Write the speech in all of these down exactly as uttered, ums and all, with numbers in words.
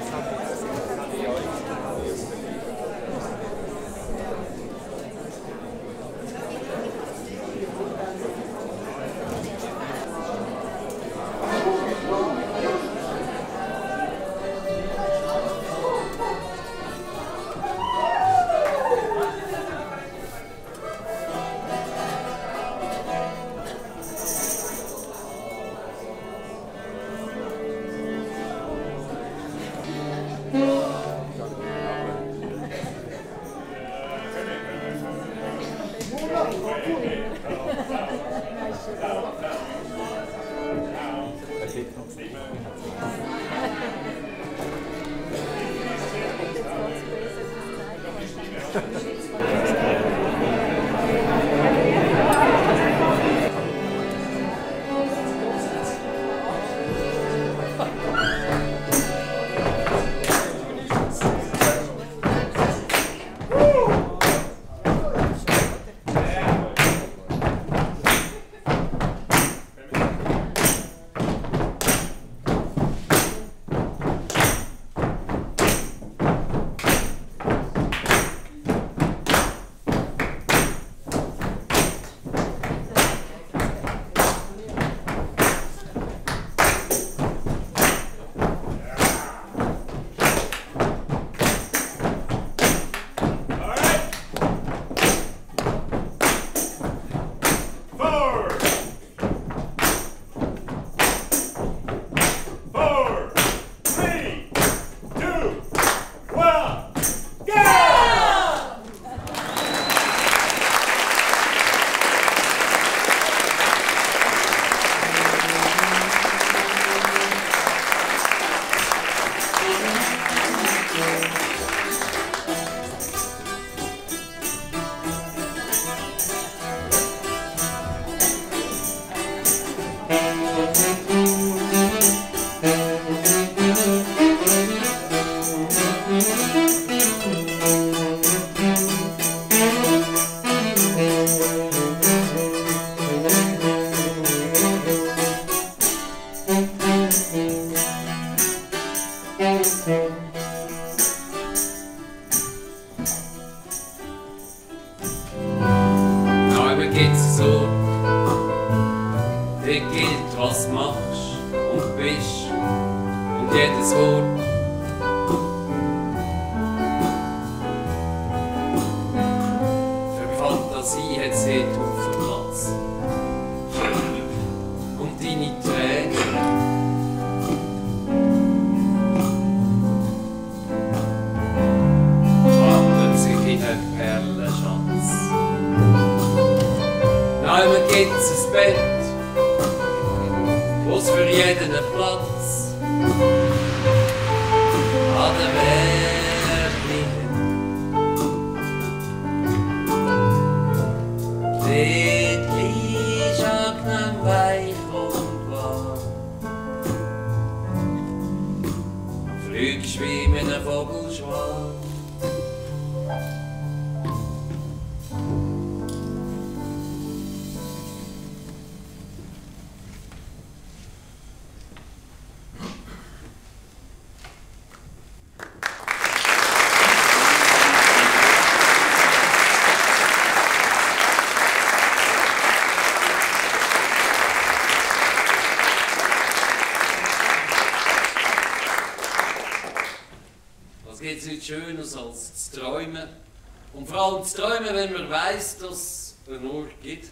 Schönes als zu träumen. Und vor allem zu träumen, wenn man weiss, dass es einen Ort gibt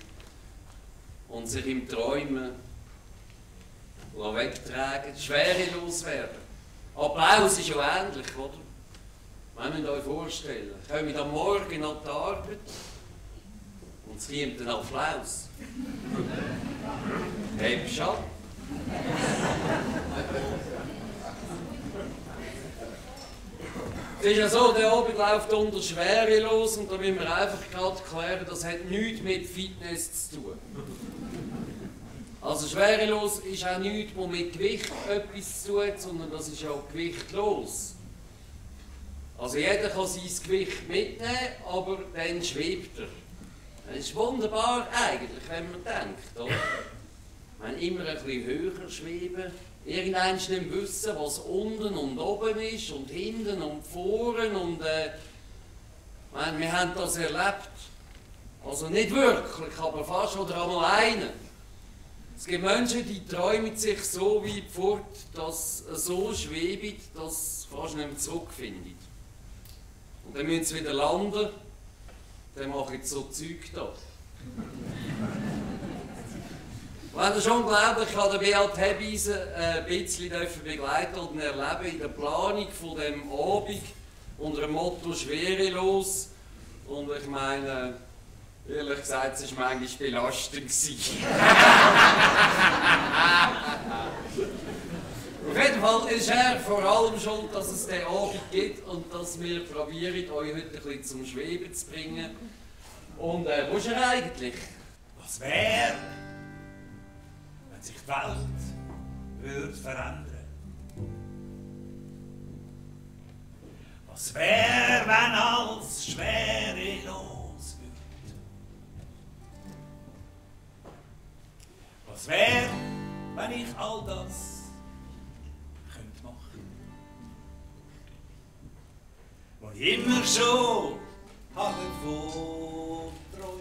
und sich im Träumen wegtragen, schwerelos werden. Applaus ist ja ähnlich, oder? Wenn ihr euch vorstellen, kommt am Morgen an die Arbeit und es kommt ein Applaus. Hebst ab. Es ist ja so, der Abend läuft unter schwerelos und da müssen wir einfach gerade klären, das hat nichts mit Fitness zu tun. Also schwerelos ist auch nichts, was mit Gewicht etwas zu tun, sondern das ist auch gewichtlos. Also jeder kann sein Gewicht mitnehmen, aber dann schwebt er. Das ist wunderbar eigentlich, wenn man denkt, oder? Wenn immer ein bisschen höher schweben, irgendwann nicht mehr wissen, was unten und oben ist und hinten und vorne und äh, meine, wir haben das erlebt. Also nicht wirklich, aber fast oder einmal einen. Es gibt Menschen, die träumen sich so weit fort, dass sie so schweben, dass sie fast nicht mehr zurückfinden. Und dann müssen sie wieder landen, dann machen sie so Zeug da. Wenn ihr schon glaubt, ich habe Beat Hebeisen ein bisschen begleiten und erleben in der Planung von diesem Abend unter dem Motto «Schwerelos». Und ich meine, ehrlich gesagt, es war manchmal belastend. Auf jeden Fall ist er vor allem schuld, dass es diesen Abend gibt und dass wir probieren, euch heute ein bisschen zum Schweben zu bringen. Und äh, wo ist er eigentlich? Was wäre, wenn sich die Welt würde verändern? Was wäre, wenn alles schwerelos wird? Was wäre, wenn ich all das könnte machen? Was ich immer schon habe von träumt.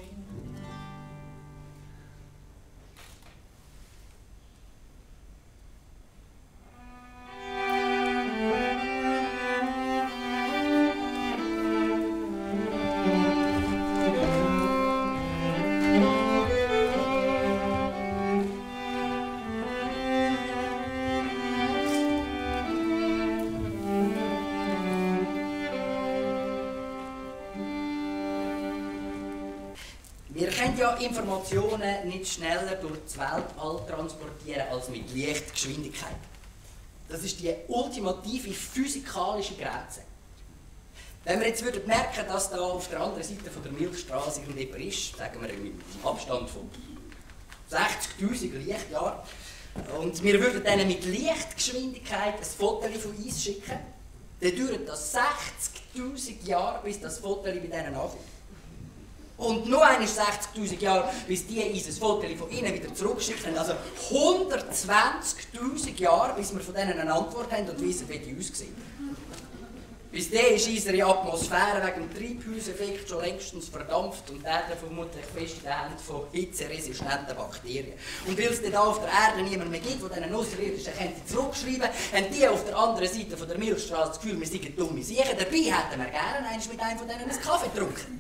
Wir können ja Informationen nicht schneller durch das Weltall transportieren als mit Lichtgeschwindigkeit. Das ist die ultimative physikalische Grenze. Wenn wir jetzt würden merken, dass da auf der anderen Seite von der Milchstraße irgendjemand ist, sagen wir im Abstand von sechzigtausend Lichtjahren, und wir würden denen mit Lichtgeschwindigkeit ein Foto von uns schicken, dann dauert das sechzigtausend Jahre, bis das Foto bei denen ankommt. Und nur einmal sechzigtausend Jahre, bis die uns ein Foto von ihnen wieder zurückschicken. Also hundertzwanzigtausend Jahre, bis wir von denen eine Antwort haben und wissen, wie die aussehen. Bis dahin ist unsere Atmosphäre wegen dem Treibhauseffekt schon längstens verdampft und Erde vermutlich fest in den Händen von hitzeresistenten Bakterien. Und weil es dann auf der Erde niemand mehr gibt, der diesen Außerirdischen zurückschreiben könnte, haben die auf der anderen Seite von der Milchstraße das Gefühl, wir seien dumme Siechen. Dabei hätten wir gerne einmal mit einem von denen einen Kaffee getrunken.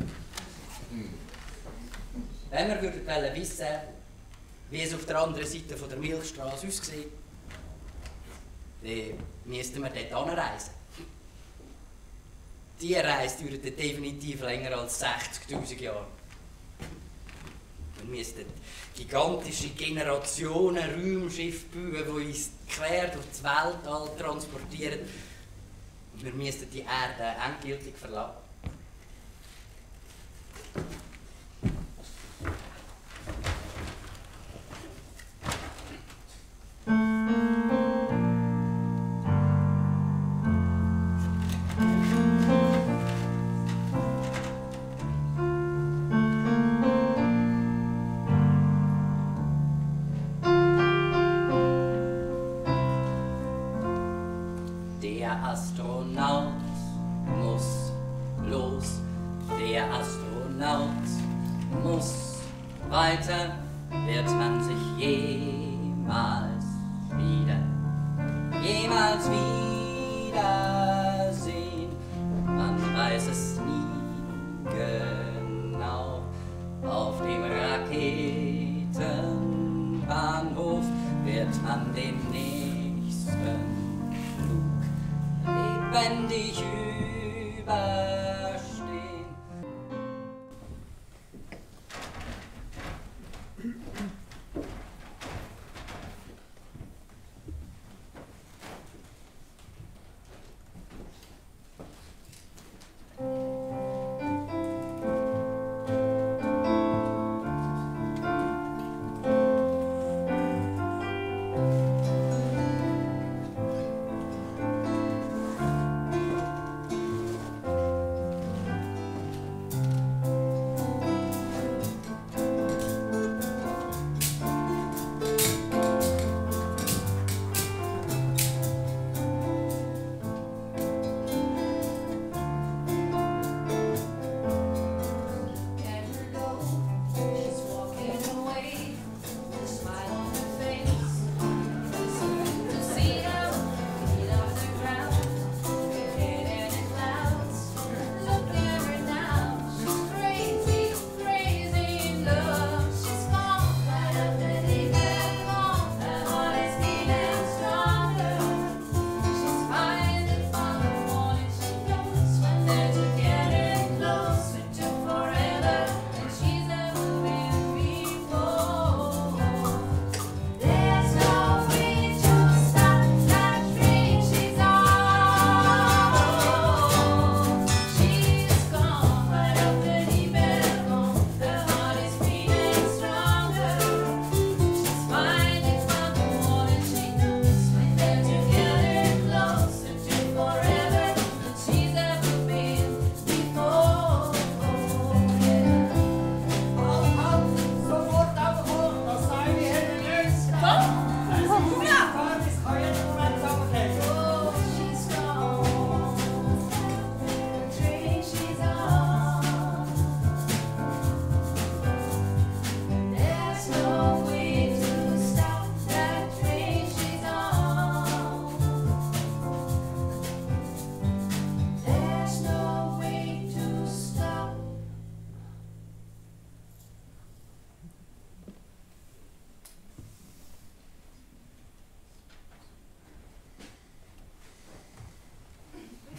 Wenn wir würden wissen, wie es auf der anderen Seite von der Milchstraße aussieht, dann müssten wir dort anreisen. Die Reise dauert definitiv länger als sechzigtausend Jahre. Wir müssten gigantische Generationen Raumschiffe bauen, die uns quer durch das Weltall transportieren. Und wir müssten die Erde endgültig verlassen. Der Astronaut muss los, der Astronaut muss weiter, wird man sich jemals wieder, jemals wiedersehen, man weiß es nie genau, auf dem Raketenbahnhof wird man den nächsten lebendig überstehen.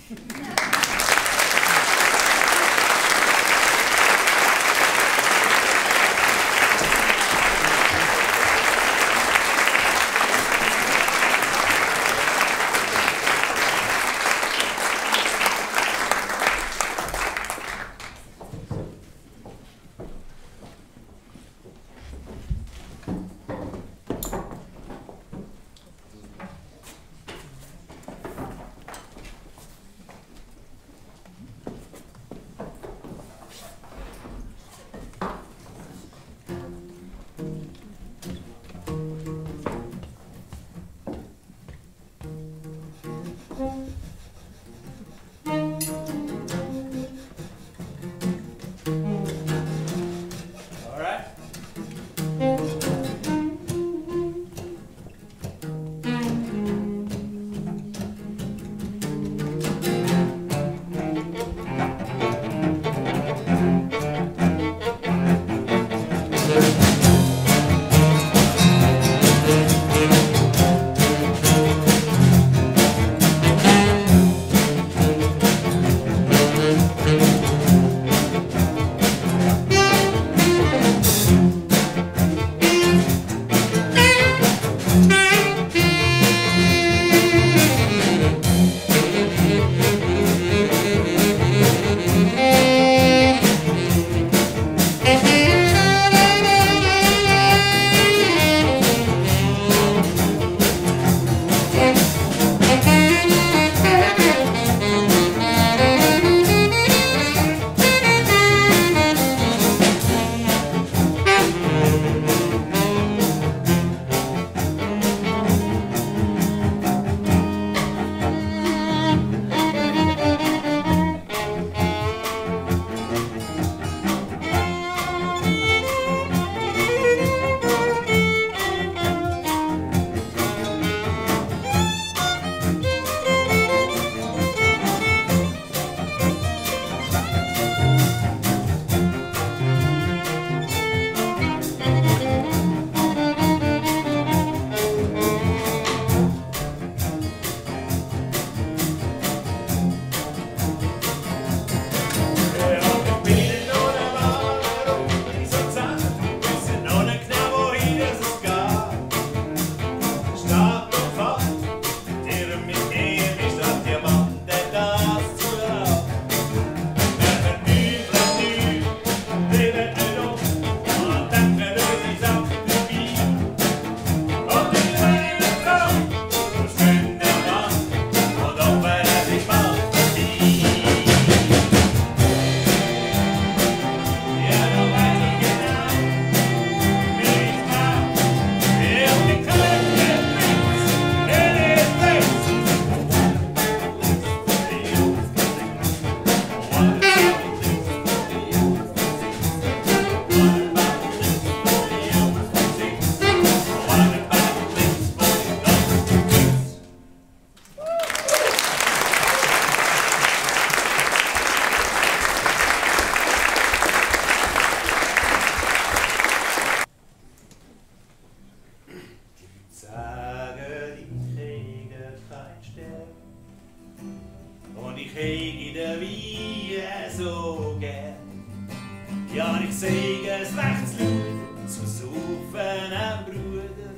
Ja, ich sage es rechts laut, zu saufen am Bruder.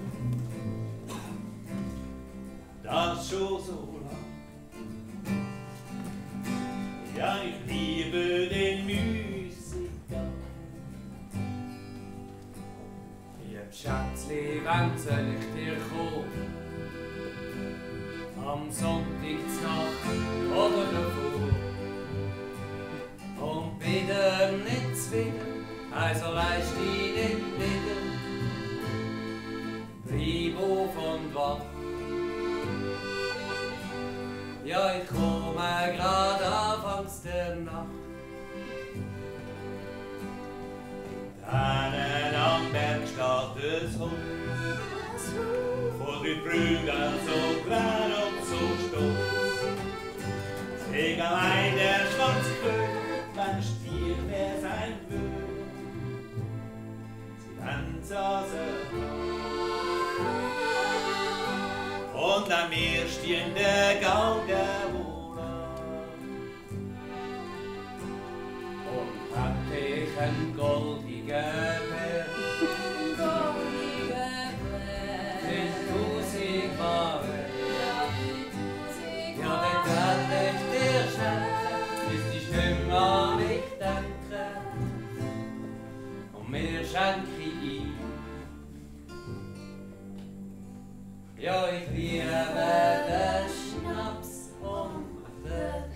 Das schon so lang. Ja, ich liebe den Musiker. Lieb Schätzli, wann soll ich dir kommen? Am Sonntagnacht oder davor? Und bitte nicht zwingen, also leist dich nicht nieder. Bleib auf und wach. Ja, ich komme grad anfangs der Nacht. Dann am Berg steht das Haus, vor den Brüdern so klein und so stolz. Sing allein der schwarze König, wenn Stier wer sein will. Sie tanzen und am Meer stehen der Gauger wohl. dem goldigen Bär. Mit tausend Waren, ja, den werde ich dir schenken, müsstest nicht mehr an mich denken. Und mir schenke ich ihm. Ja, ich liebe den Schnaps und den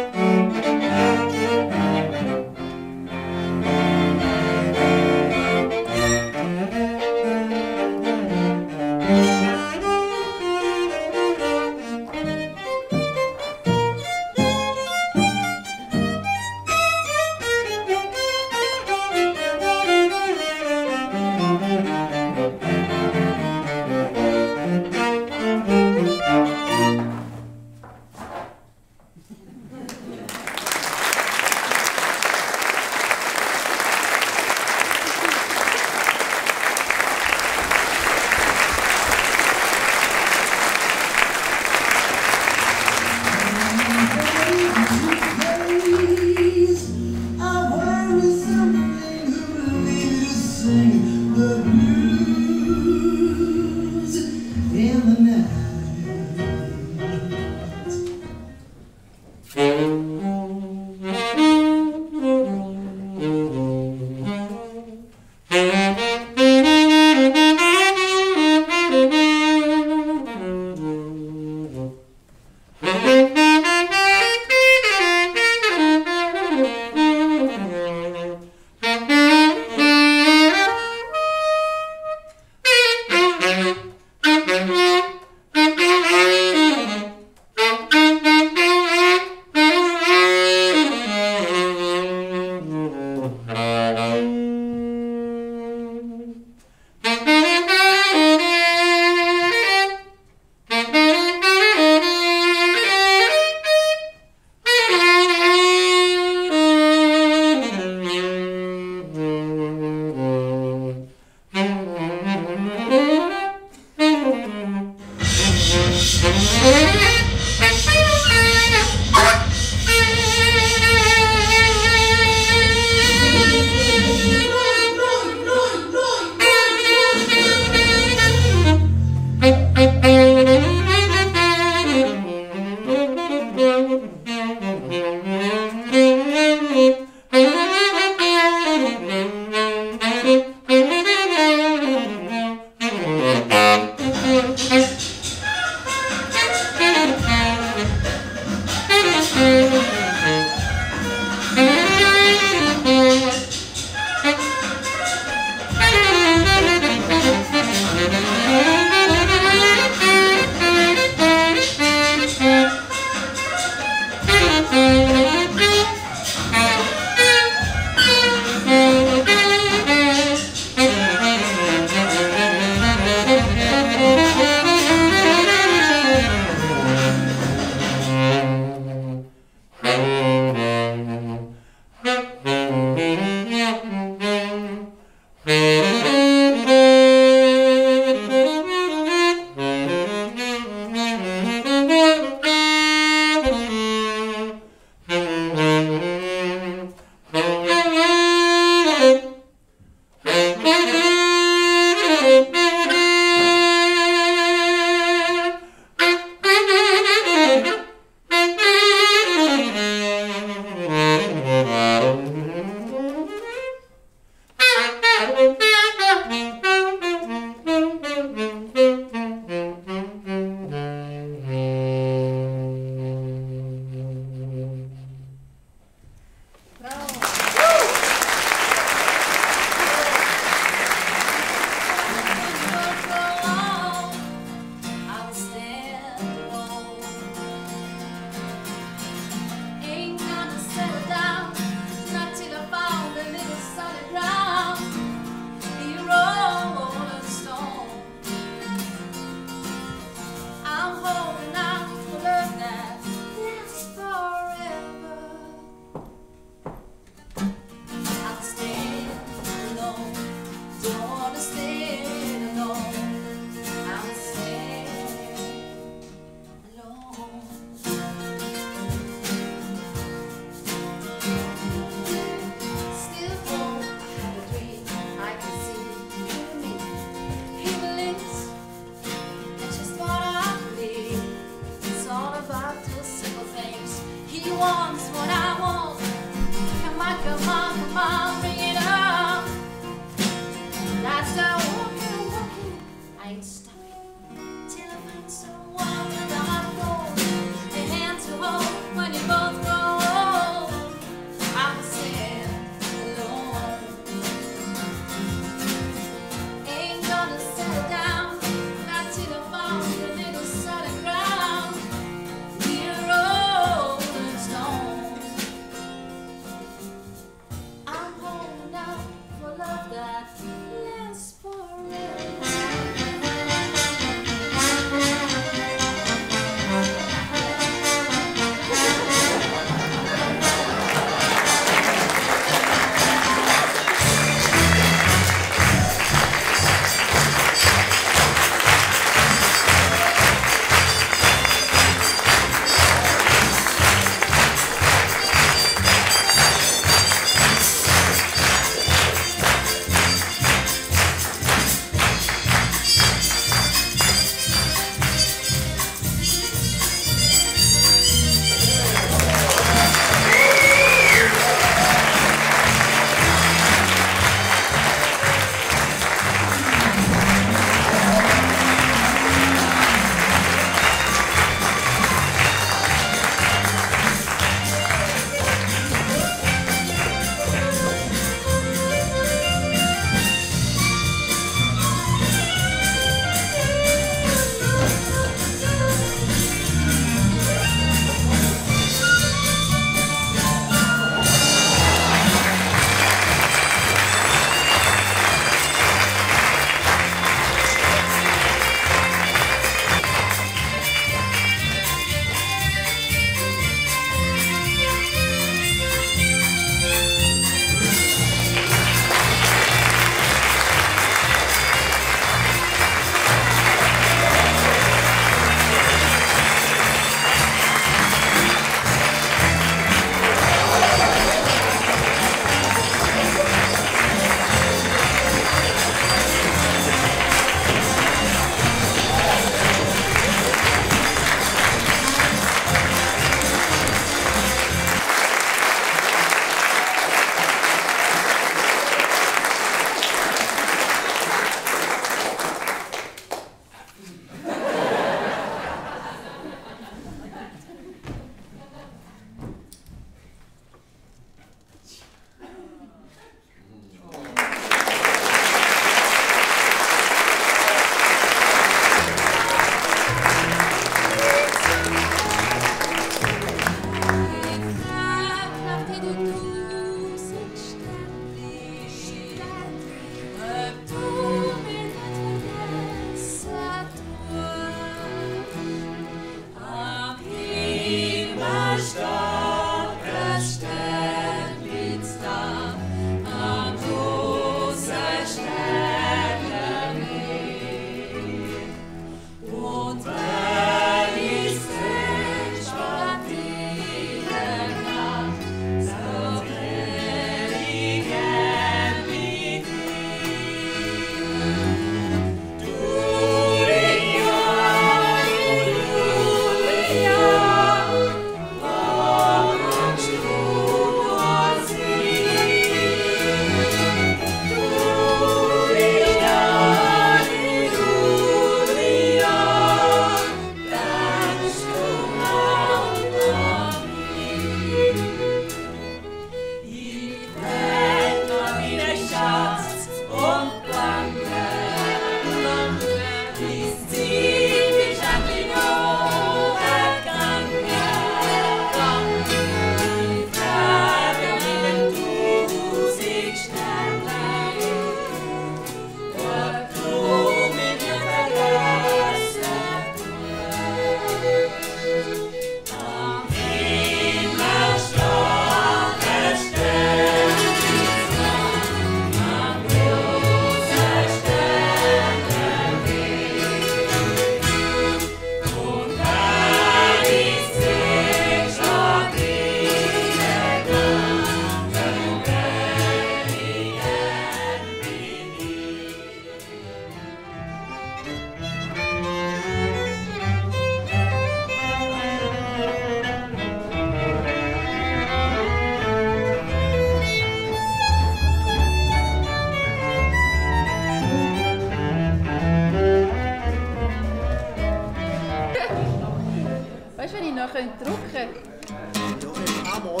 Weißt du, wenn ich noch drucken könnte? Ja, einmal.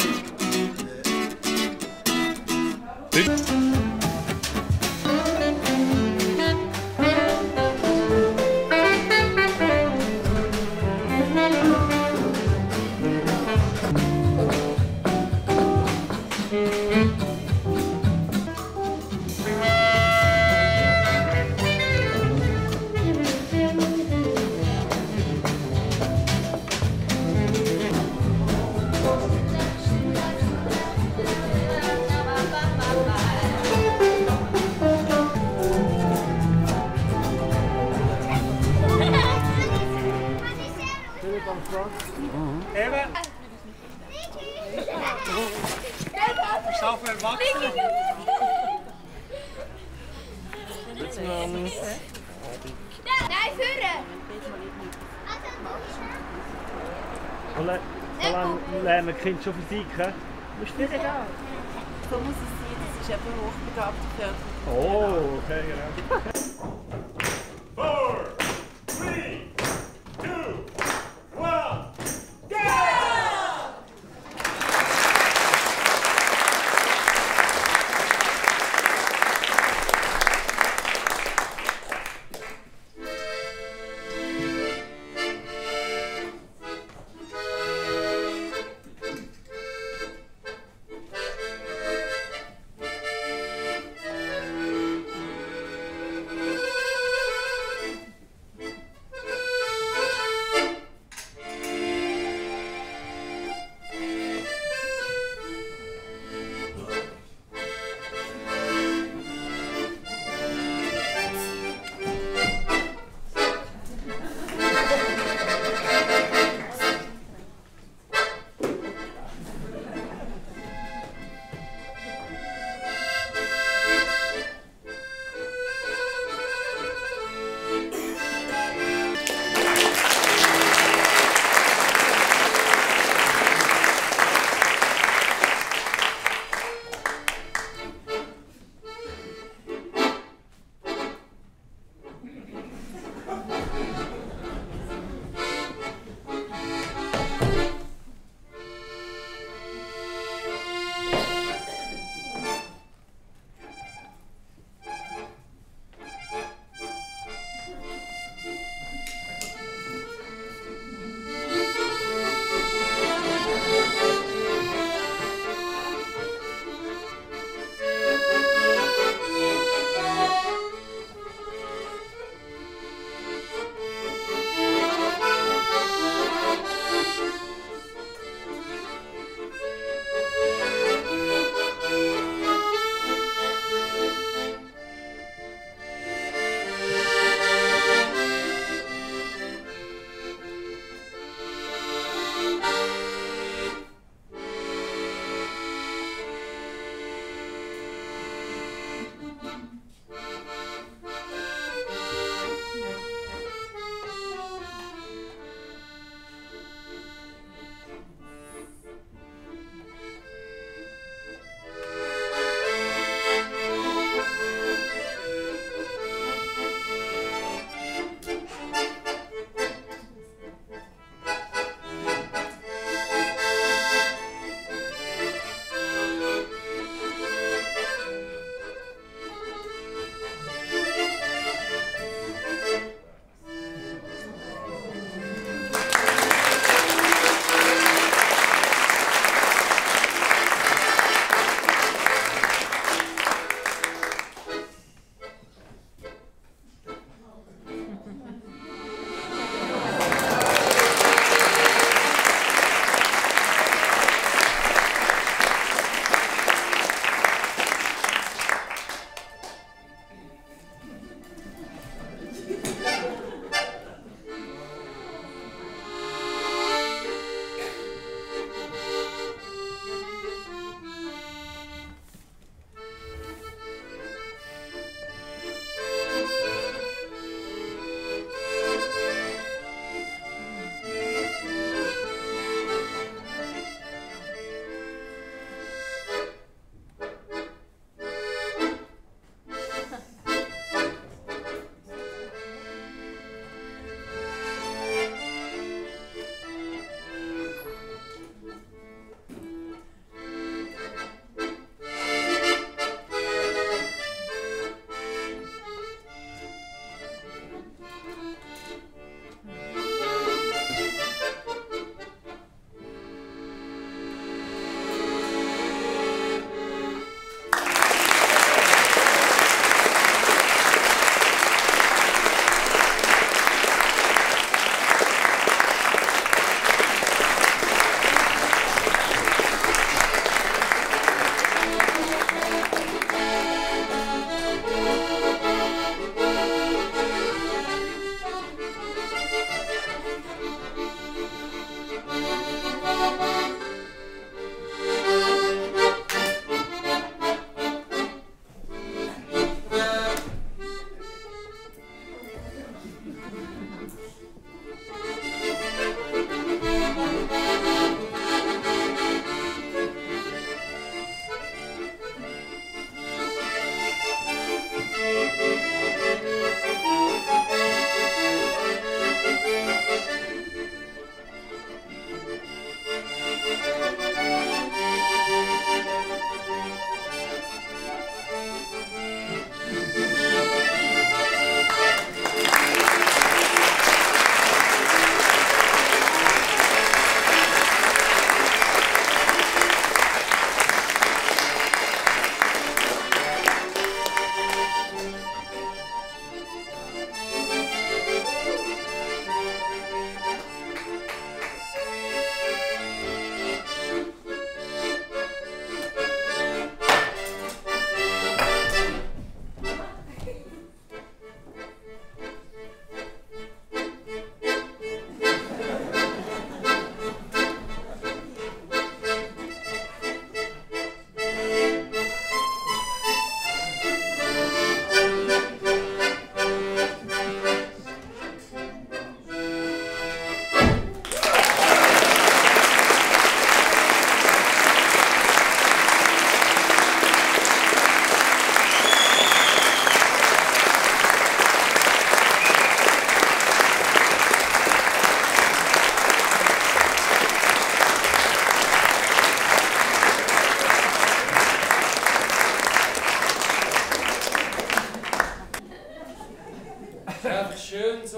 Eben. Ich schaffe Erwachsene. Nein, führen! Wie lange lernen Kinder schon Physik? Das ist nicht egal. So muss es sein, das ist eben hochbegabte Förderung. Oh, okay, genau. Four, three, two, one, go!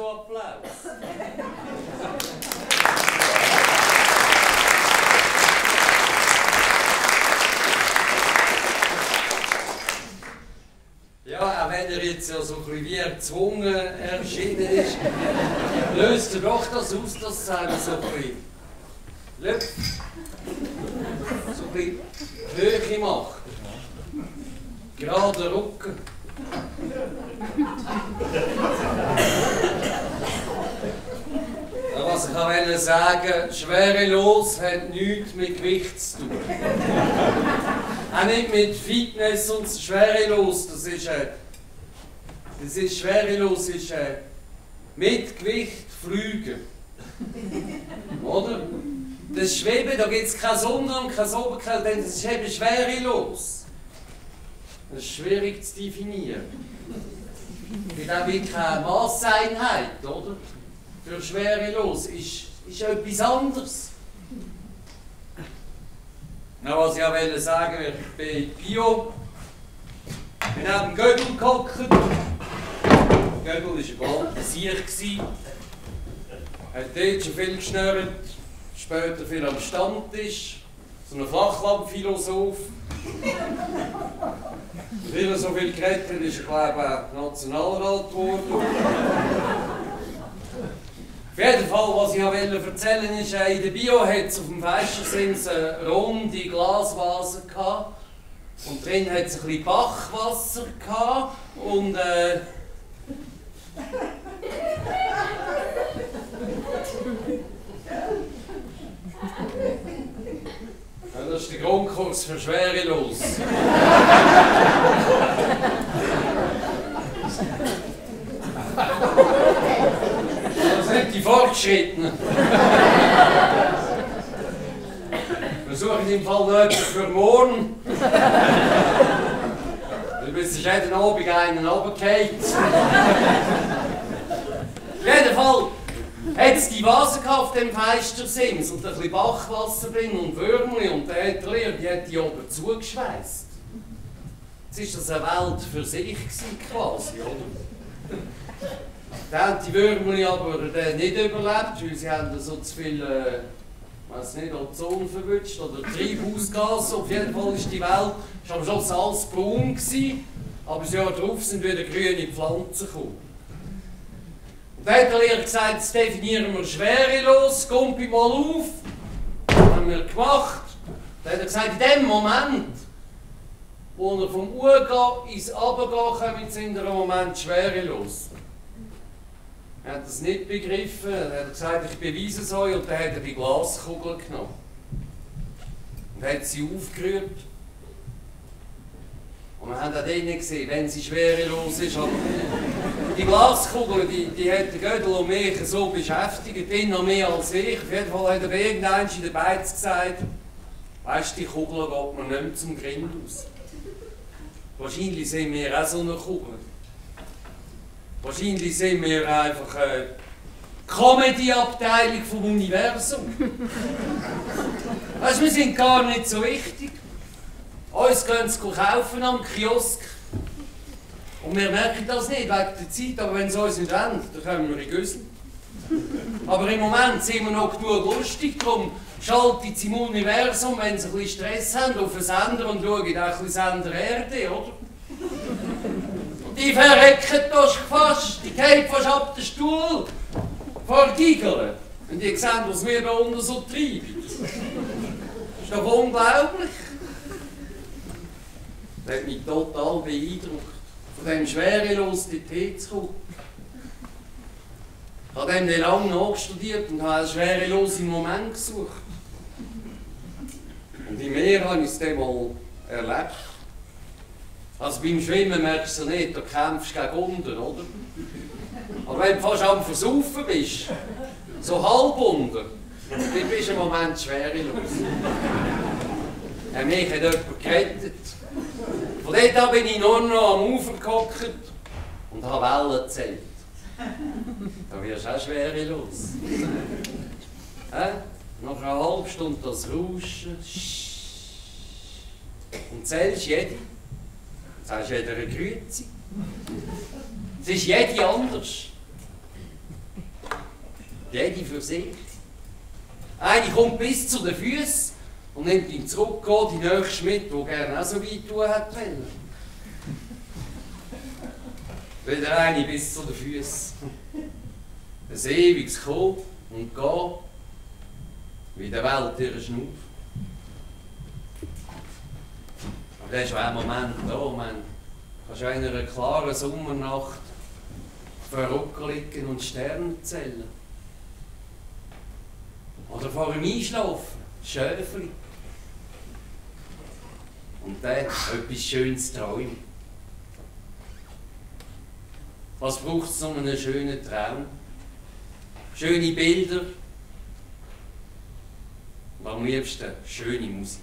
Bio-Applaus. Ja, auch wenn er jetzt ja so ein bisschen wie erzwungen erschienen ist, löst er doch das aus, dass es einem so ein bisschen Löpf, so ein bisschen Höhe macht. Gerade Rücken. Was ich wollte sagen, schwerelos hat nichts mit Gewicht zu tun. Auch nicht mit Fitness und schwerelos. Das ist, äh, das ist schwerelos, ist äh, mit Gewicht fliegen. Oder? Das Schweben, da gibt es keine Sonne und keine Oberkälte, denn das ist eben schwerelos. Das ist schwierig zu definieren. Es gibt auch wirklich keine Masseinheit, oder? Für schwerelos ist, ist etwas anderes. Na, was ich auch wollte sagen, ich bin Bio. Ich bin neben dem Gödel gehockt. Der Gödel war ein gewaltiger Sieg. Er hat dort schon viel geschnurrt, später viel am Stammtisch. So ein Flachlandphilosoph. Weil er so viel geredet hat, ist er, glaube ich, auch Nationalrat geworden. Auf jeden Fall, was ich erzählen wollte, ist, in der Bio hat es auf dem Fächersims eine runde Glasvase gehabt. Und drin hat es ein bisschen Bachwasser gehabt. Und äh, ja, das ist der Grundkurs für Schwerelos. Das sind die Fortschrittenen. Versuche ich im Fall noch etwas für morgen. Weil bis ich jeden Abend einen runterfällt. Auf jeden Fall hat es die Vase auf dem Feistersims und ein bisschen Bachwasser drin und Würmli und der hat die Lehrer, die hat die oben zugeschweißt. Jetzt war das eine Welt für sich quasi, oder? Dann haben die Würmli aber nicht überlebt, weil sie haben so zu viel, äh, ich weiss nicht, Ozon verwünscht oder Treibhausgas. Auf jeden Fall ist die Welt ist am Schluss alles braun gewesen, aber das Jahr darauf sind wieder grüne Pflanzen gekommen. Und dann hat der Lehrer gesagt, jetzt definieren wir schwerelos, Gumpi mal auf. Das haben wir gemacht. Dann hat er gesagt, in dem Moment, wo er vom Urgehen ins Runtergehen kommt, sind wir im Moment schwerelos. Er hat das nicht begriffen, er hat gesagt, ich beweise es euch, und dann hat er die Glaskugel genommen. Und hat sie aufgerührt. Und wir haben auch drinnen gesehen, wenn sie schwerelos ist, aber die Glaskugel, die, die hat der Gödel und mich so beschäftigt, ihn noch mehr als ich. Auf jeden Fall hat er irgendwann in der Beiz gesagt, weisst du, die Kugel geht mir nicht mehr zum Grind aus. Wahrscheinlich sind wir auch so eine Kugel. Wahrscheinlich sind wir einfach eine Comedy-Abteilung vom Universum. Weißt, wir sind gar nicht so wichtig. Uns können sie kaufen am Kiosk. Und wir merken das nicht wegen der Zeit, aber wenn sie uns nicht wollen, dann können wir in Güssel. Aber im Moment sind wir noch genug lustig, darum schaltet sie im Universum, wenn sie ein bisschen Stress haben, auf den Sender und schauen auch ein bisschen Sender Erde, oder? Die verrecken das fast, die gehen fast ab den Stuhl vor Gigeln. Und die sehen, was wir da unten so treiben. Das ist doch unglaublich. Das hat mich total beeindruckt, von dem schwerelos in die Tee zu kommen. Ich habe dem lange nachstudiert und habe einen schwerelosen Moment gesucht. Und im Meer habe ich es dann mal erlebt. Also beim Schwimmen merkst du nicht, da kämpfst du gegen unten, oder? Aber wenn du fast am Versaufen bist, so halb unten, dann bist du im Moment schwerelos. Ja, mich hat jemand gerettet. Von dort an bin ich nur noch am Ufer gehockt und habe Wellen gezählt. Da wirst du auch schwerelos. Äh? Nach einer halben Stunde das Rauschen. Und zählst jede. Jetzt hast du wieder eine Grüezi. Es ist jede anders. Jede für sich. Eine kommt bis zu den Füßen und nimmt ihn zurück, die nächste mit, die gerne auch so weit tun hat wollen. Wieder eine bis zu den Füßen. Ein ewiges Kommen und Gehen, wie der Welt ihre Schnuff. Aber das ist auch ein Moment da, man. Kannst du in einer klaren Sommernacht auf einem Rücken liegen und Sterne zählen. Oder vor dem Einschlafen, Schäfli. Und dann etwas Schönes träumen. Was braucht es um einen schönen Traum? Schöne Bilder und am liebsten schöne Musik.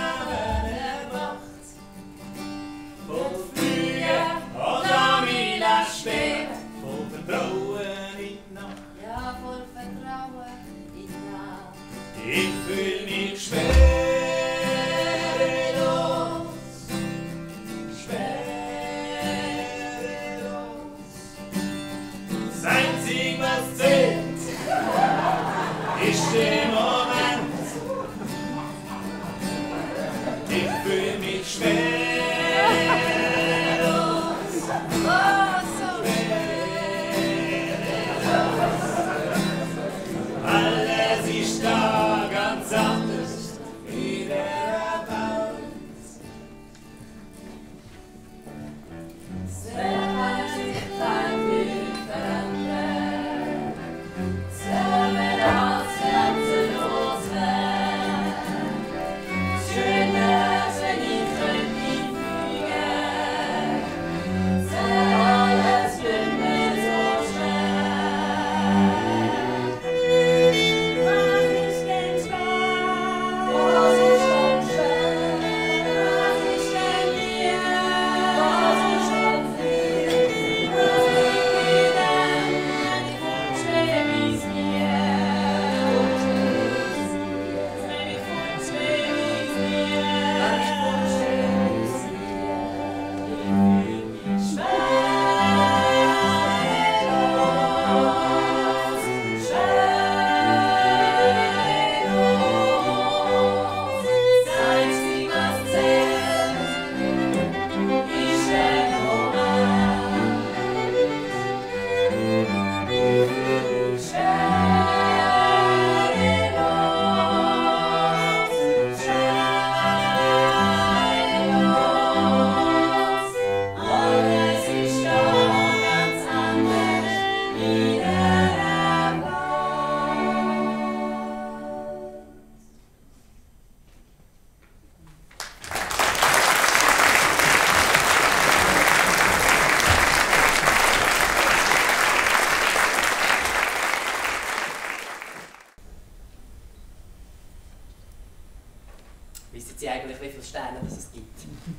Oder fühl mich schwerelos, schwerelos. Das Einzige, was zählt, ist der Moment. Ich fühl mich schwerelos, oh, so schwerelos. Alles ist da ganz anders wie der Welt. Selber sich dein Bild verändert, selber das Herz loslässt. Schön wär's, wenn ich könnte dich fügen, selber alles wird mir so schwer. Was ist denn schwer? Was ist denn schwer? Was ist denn dir? Was ist denn viel? Was liegt mir denn, wenn ich wünsche, wie's mir? Wenn ich wünsche, wie's mir? Ich fühl mich schwerelos, schwerelos. Das Einzige, was zählt, ist der Moment. Schwerelos, schwerelos. Alles ist da ganz anders wie der Welt. Wissen Sie eigentlich, wie viele Sterne das es gibt?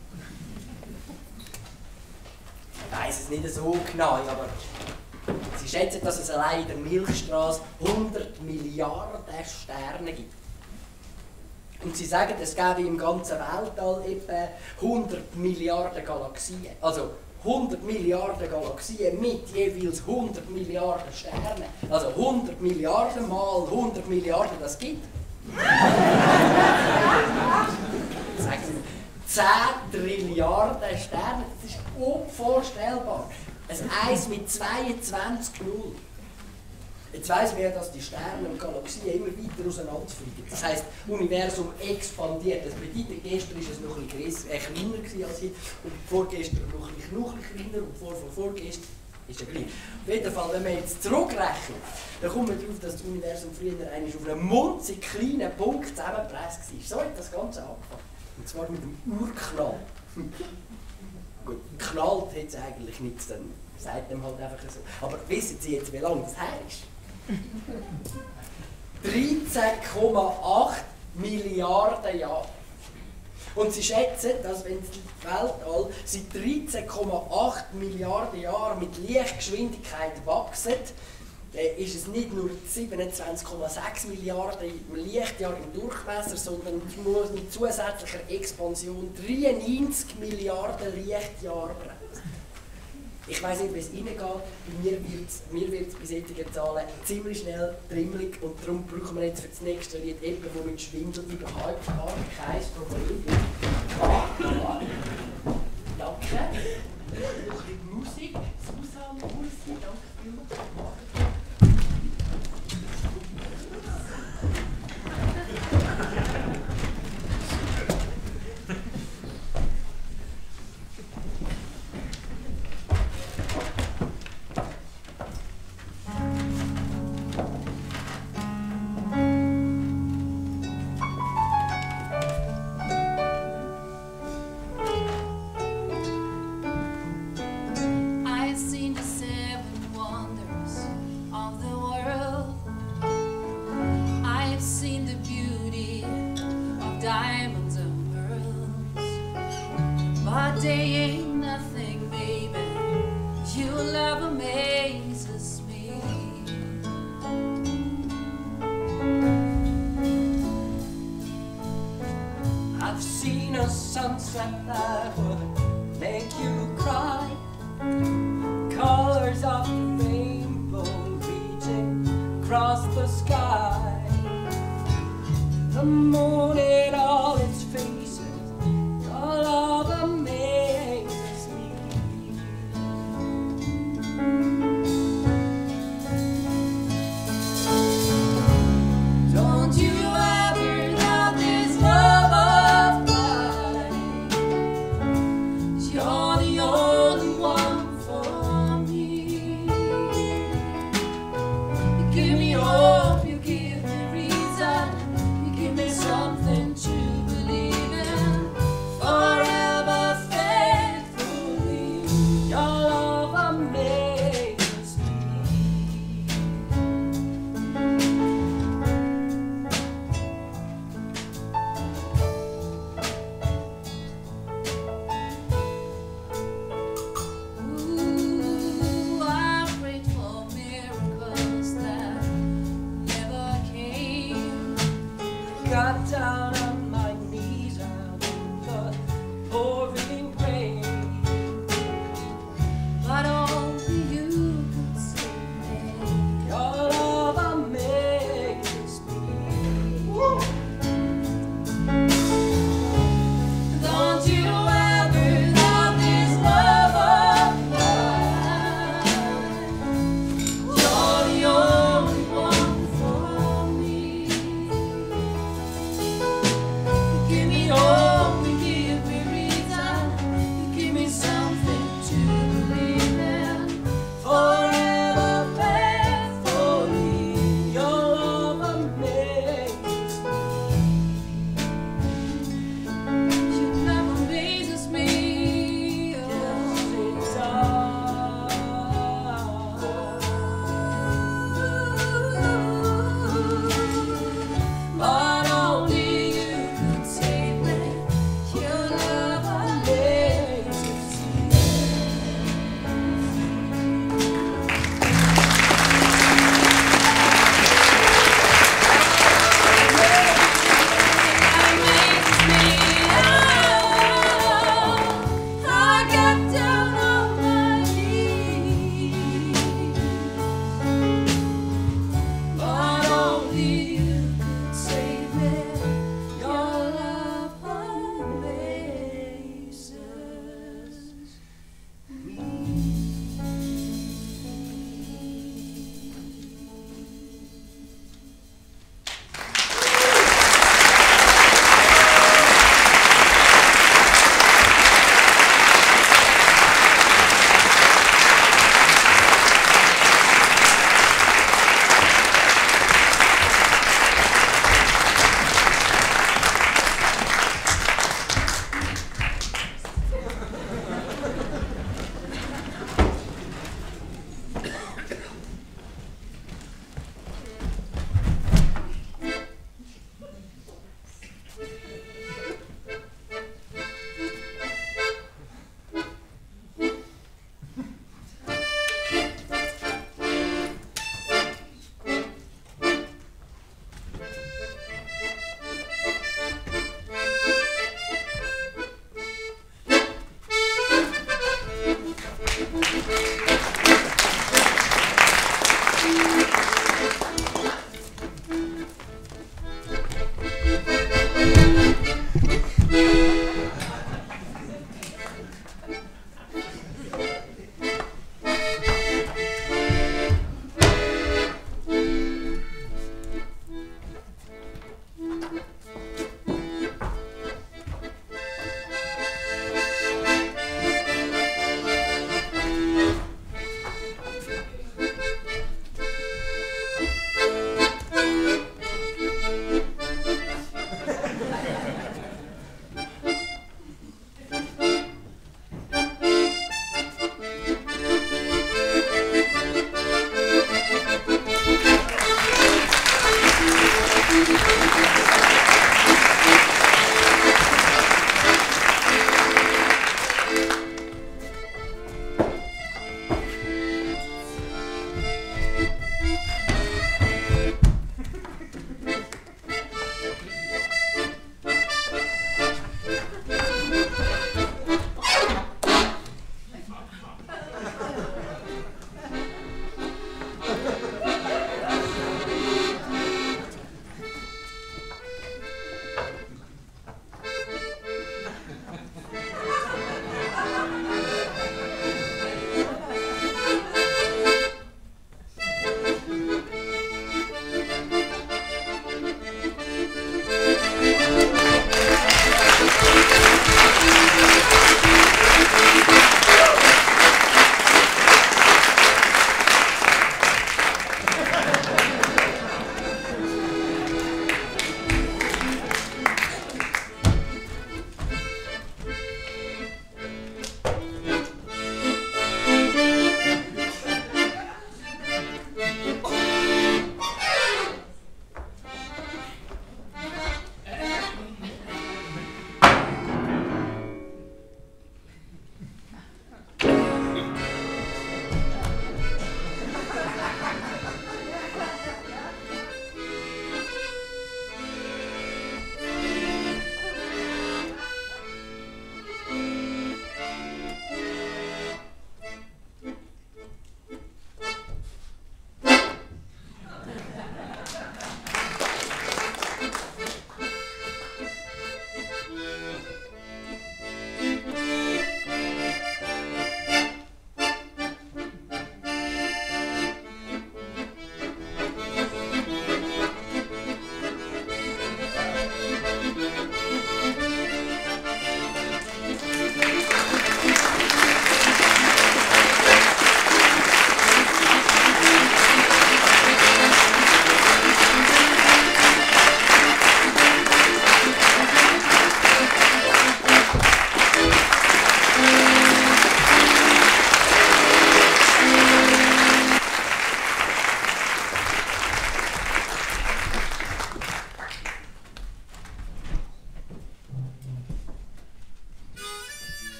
Ich weiss es nicht so genau, aber Sie schätzen, dass es allein in der Milchstraße hundert Milliarden Sterne gibt. Und Sie sagen, es gäbe im ganzen Weltall etwa hundert Milliarden Galaxien. Also hundert Milliarden Galaxien mit jeweils hundert Milliarden Sternen. Also hundert Milliarden mal hundert Milliarden, das gibt. Sagen Sie, zehn Trilliarden Sterne, das ist unvorstellbar. Ein Eis mit zweiundzwanzig Null. Jetzt weiss man ja, dass die Sterne und Galaxien immer weiter auseinanderfliegen. Das heisst, das Universum expandiert. Das bedeutet, gestern war es noch ein bisschen äh, kleiner als heute und vorgestern noch ein bisschen, noch ein bisschen kleiner und vor, vor, vorgestern ist ja gleich. Auf jeden Fall, wenn wir jetzt zurückrechnen, dann kommen wir darauf, dass das Universum früher einmal auf einem munzig kleinen Punkt zusammengepresst war. So hat das Ganze angefangen. Und zwar mit dem Urknall. Gut, geknallt hat es eigentlich nichts, dann sagt man halt einfach so. Aber wissen Sie jetzt, wie lange das her ist? dreizehn Komma acht Milliarden Jahre. Und sie schätzen, dass wenn das Weltall seit dreizehn Komma acht Milliarden Jahren mit Lichtgeschwindigkeit wächst, dann ist es nicht nur siebenundzwanzig Komma sechs Milliarden Lichtjahre im Durchmesser, sondern nur mit zusätzlicher Expansion dreiundneunzig Milliarden Lichtjahre breit. Ich weiss nicht, wie es Ihnen geht, bei mir wird es mir wird's bei solchen Zahlen ziemlich schnell trimmelig und darum brauchen wir jetzt für das nächste Lied jemanden, der mit Schwindel überhaupt gar kein Problem hat. Danke. Noch ein bisschen Musik, Susan, Ursi, danke vielmals. I've seen the seven wonders of the world. I've seen the beauty of diamonds and pearls. But they ain't nothing, baby. Your love amazes me. I've seen a sunset that would make you cry. Colors of the rainbow reaching across the sky. The moon in all its faces, your love amazes me. Don't you ever doubt this love of mine, 'cause you're the only one for me. You give me hope, you give me reason, you give me something to believe in. Forever faithfully, your love amazes me. Ooh, I prayed for miracles that never came. Got down on my knees out in the pouring rain, but only you could save me. Your love amazes me. Don't you ever doubt this love of mine. You're the only one for me. You give me hope, you give me reason, you give me something to believe in. Forever faithfully, your love amazes me. Your love amazes me. But only you could save me. Your love amazes I got down on my knees, but only you could save me. Your love amazes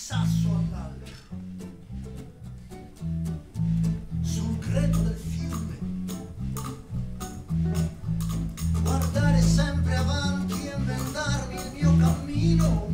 sasso all'altro, sul greto del fiume, guardare sempre avanti e inventarmi il mio cammino.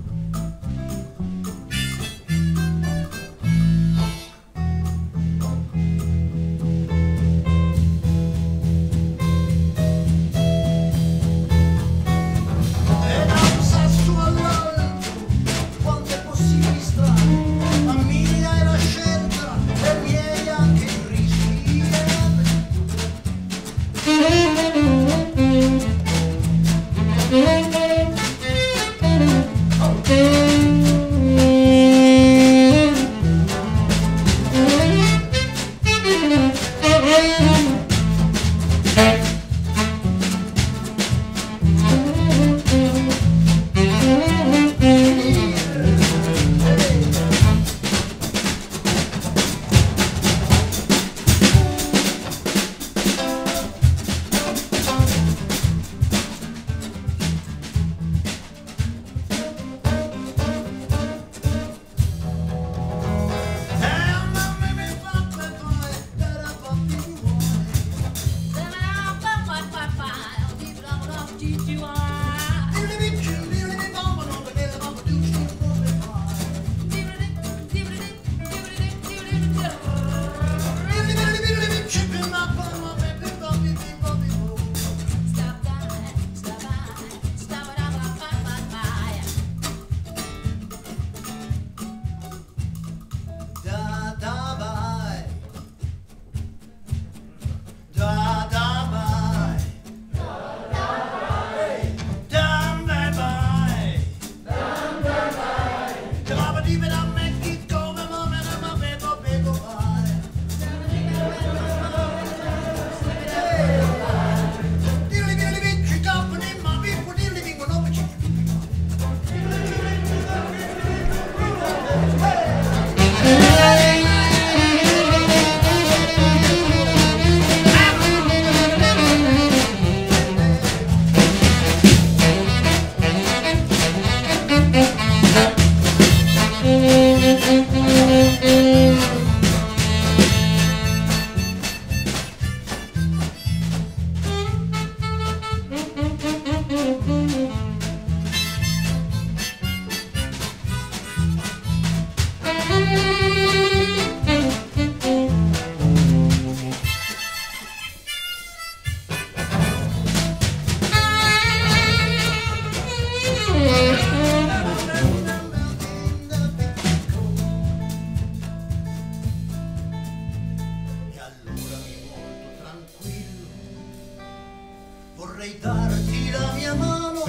Vorrei darti la mia mano,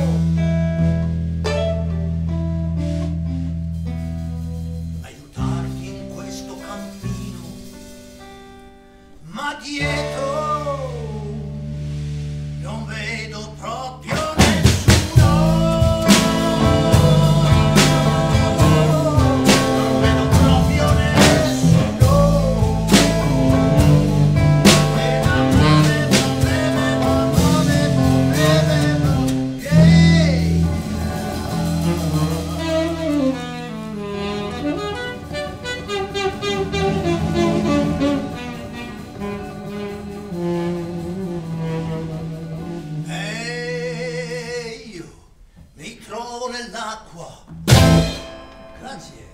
aiutarti in questo cammino, ma dietro non vedo proprio nessuno, non vedo proprio nessuno. E l'amore nell'acqua. Grazie.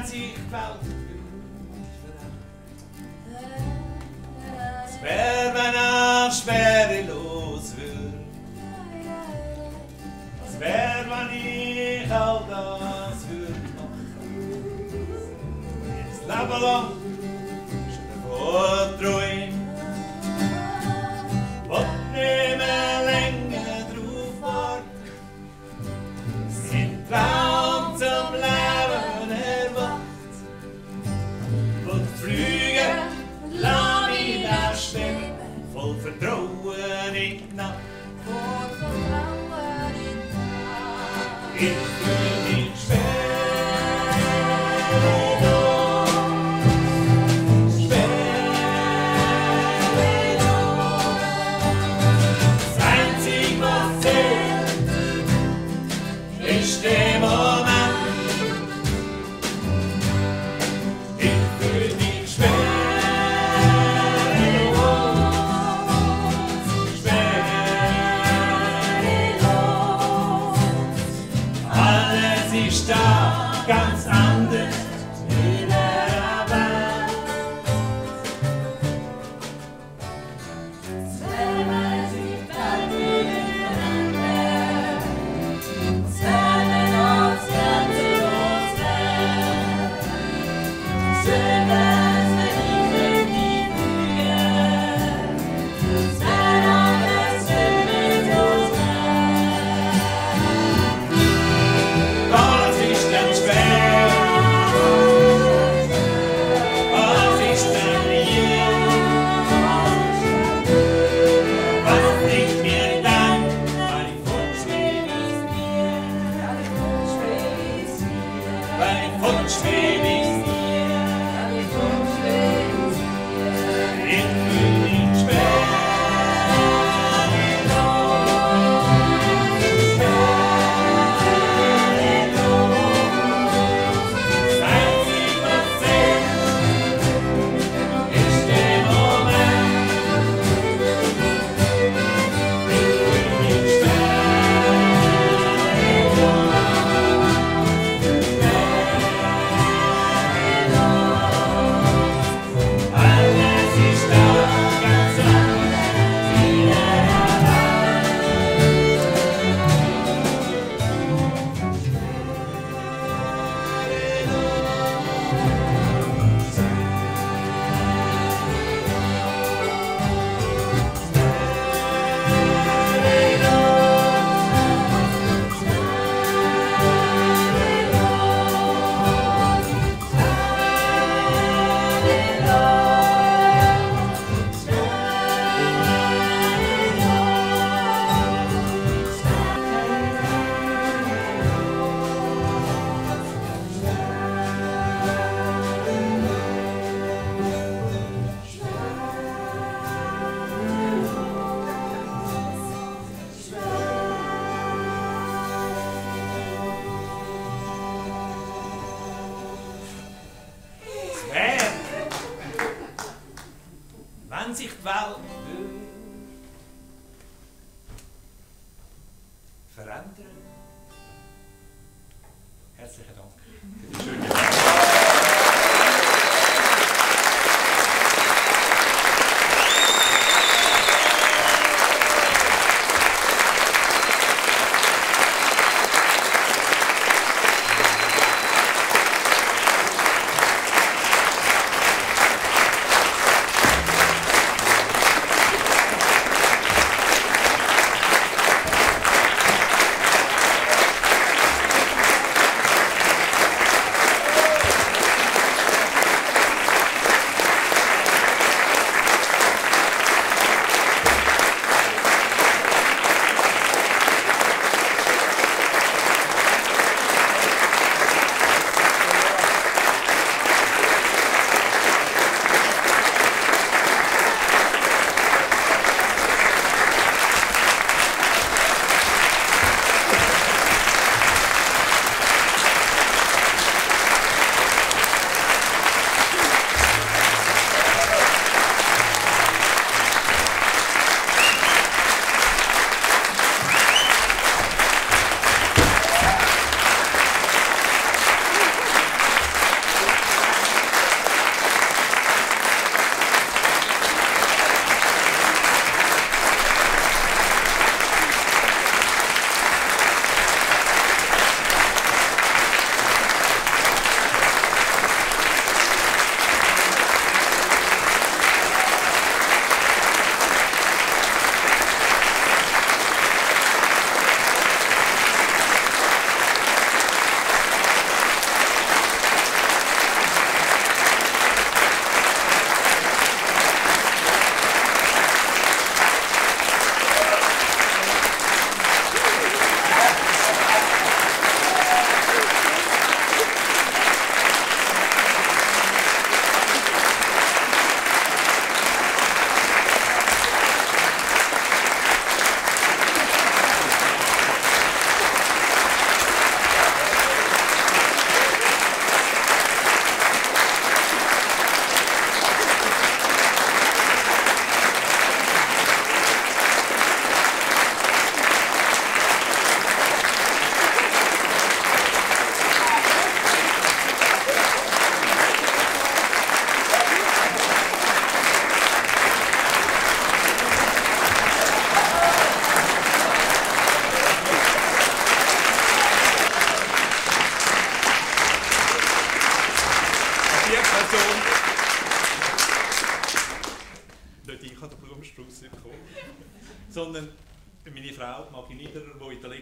wenn sich die Welt es wär, wenn er schwerelos wird. Es wär, wenn ich all das würd machen. Jetzt Leben lang schon träum. Und nicht mehr länger drauf warten. Sind Traum zum Leben erwacht. Und Flüge lass mich da stehen. Voll Vertrauen in die Nacht. Ich fühl mich schwer. Der Moment, ich fühl mich schwer, schwerelos. Alles ist da ganz anders in der Welt. Wenn sich die Welt verändert, wenn sich die Welt verändern. Herzlichen Dank für die schöne Frage.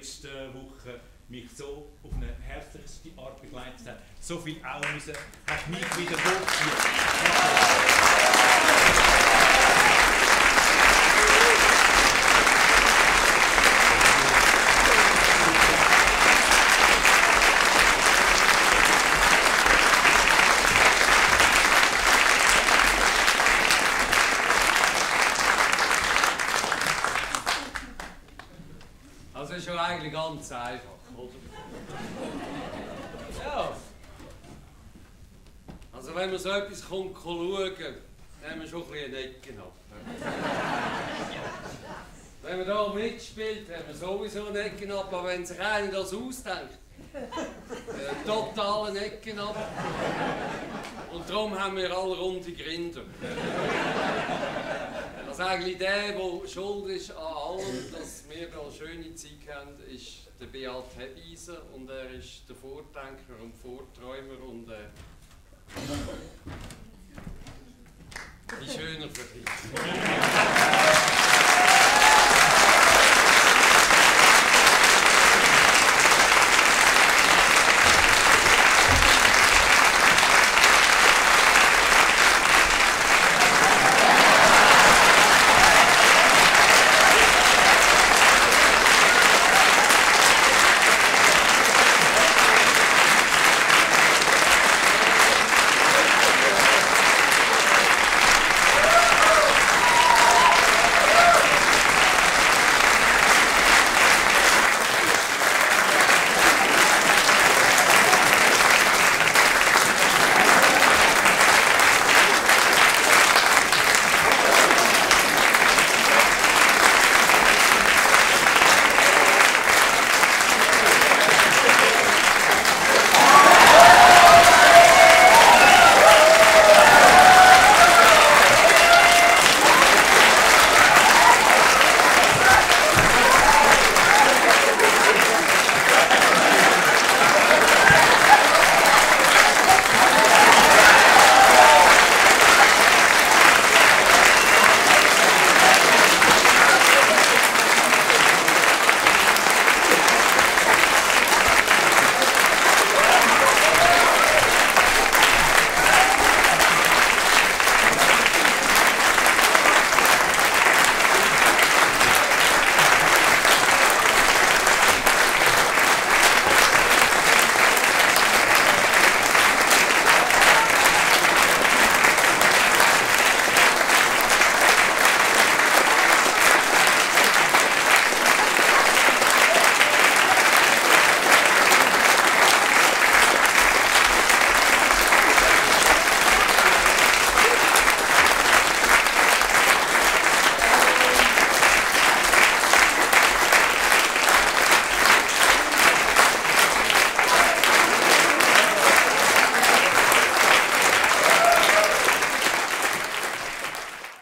letzten Woche mich so auf eine herzlichste Art begleitet hat. So viel Augen müssen, hat mich wieder hochgeführt. Das ist ja eigentlich ganz einfach, oder? Ja. Also wenn man so etwas kommt, schauen kann, dann haben wir schon ein bisschen eine Ecke ab. Wenn man da mitspielt, haben wir sowieso eine Ecke ab, aber wenn sich einer das ausdenkt, äh, total eine Ecke ab. Und darum haben wir alle runde Grinde. Also eigentlich der, der schuld ist an allem, dass wir hier eine schöne Zeit haben, ist der Beat Hebeisen und er ist der Vordenker und Vorträumer und äh, wie schöner für dich.